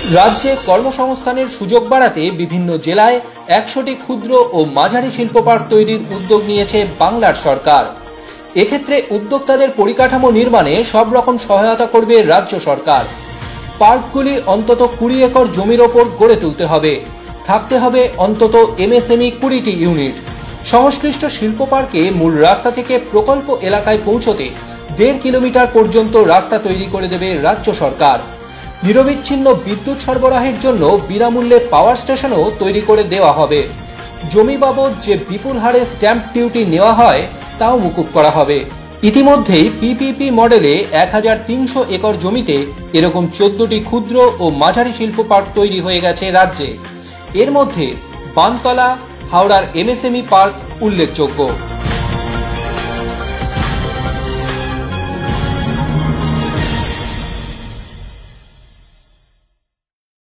রাজ্যে কর্মসংস্থানের সুযোগ বাড়াতে বিভিন্ন জেলায় ১০০টি ক্ষুদ্র ও মাঝারি শিল্প পার্ক তৈরির উদ্যোগ নিয়েছে বাংলার সরকার। এক্ষেত্রে উদ্যোক্তাদের পরিকাঠামো নির্মাণে সব রকম সহায়তা করবে রাজ্য সরকার। পার্কগুলি অন্তত ২০ একর জমির ওপর গড়ে তুলতে হবে। থাকতে হবে অন্তত এমএসএমই ২০টি ইউনিট। সংশ্লিষ্ট শিল্প পার্কে মূল রাস্তা থেকে প্রকল্প এলাকায় পৌঁছতে ১.৫ কিলোমিটার পর্যন্ত রাস্তা তৈরি করে দেবে রাজ্য সরকার। নিরবিচ্ছিন্ন বিদ্যুৎ সরবরাহের জন্য বিনামূল্যে পাওয়ার স্টেশনও তৈরি করে দেওয়া হবে। জমি বাবদ যে বিপুল হারে স্ট্যাম্প ডিউটি নেওয়া হয় তাও মকুব করা হবে। ইতিমধ্যেই পিপিপি মডেলে ১৩০০ একর জমিতে এরকম ১৪টি ক্ষুদ্র ও মাঝারি শিল্প পার্ক তৈরি হয়ে গেছে রাজ্যে। এর মধ্যে বানতলা, হাওড়ার এমএসএমই পার্ক উল্লেখযোগ্য।